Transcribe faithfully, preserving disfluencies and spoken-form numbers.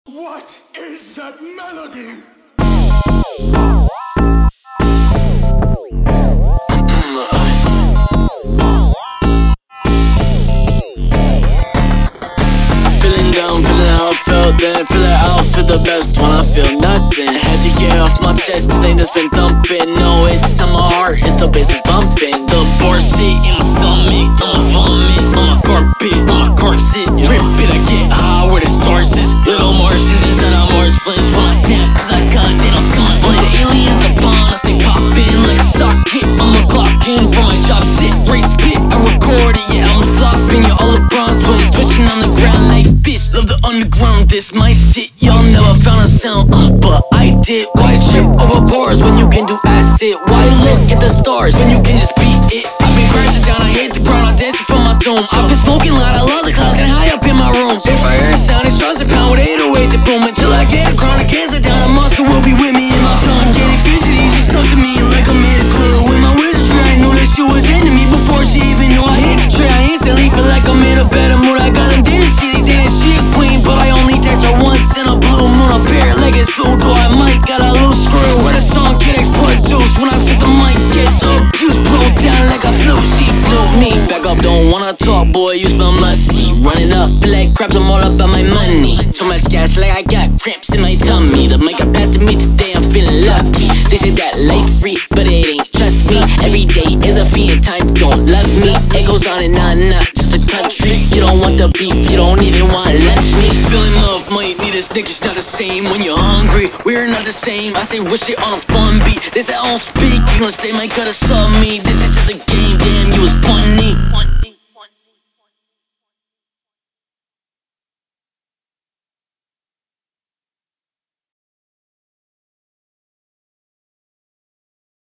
What is that melody? Feeling down, feeling how I felt then. Feeling I'll feel the best when I feel nothing. Had to get off my chest, the thing that's been thumping. No, it's not my heart, it's the bass that's bumping. The bar seat in my stomach, I'ma vomit on my carpet, on my car sit. Rip it, I get high where the stars is. Little Martians inside of Mars flinch when I snap, cause I got that I'm stunned. When the aliens upon us, they poppin' like a socket. I'ma clock in for my job, sit, race spit, I record it, yeah, I'm flopping. You're all LeBron swings, twitching on the ground like fish. Love the underground, this my shit. Y'all never found a sound, uh, but I did. Why trip over bars when you can do acid? Why look at the stars when you can just beat it? I've been crashing down, I hit the ground, I dancing from my dome. I've been smoking loud, I love the clouds, getting high up in my room. If I hear a sound, it tries to pound with eight oh eight to boom. Until I get a crown, I can't sit down, a monster will be with me in my tongue. Getting fidgety, she stuck to me like I made a clue. With my wizardry, I knew that she was into me before she even knew I hit the tray. I instantly feel like I'm in a better mood. I got them dinner shit, they think she a queen, but I only text her once in a blue moon. A pair of leggings food, though I might got a loose screw. Where the song get produced, when I spit the mic gets abused. Blow down like a flu, she blew me back up, don't wanna talk, boy, you smell musty. Running up like crabs, I'm all about my money. So much gas like I got cramps in my tummy. The mic I passed to me today, I'm feeling lucky. They say that life free, but it ain't, trust me. Every day is a fee and time don't love me. It goes on and on, not just a country. You don't want the beef, you don't even want lunch meat. Feeling love might need a Snickers, not the same. When you're hungry, we're not the same. I say wish it on a fun beat. They say I don't speak English, they might gotta sub me. This is just a game, damn, you was funny.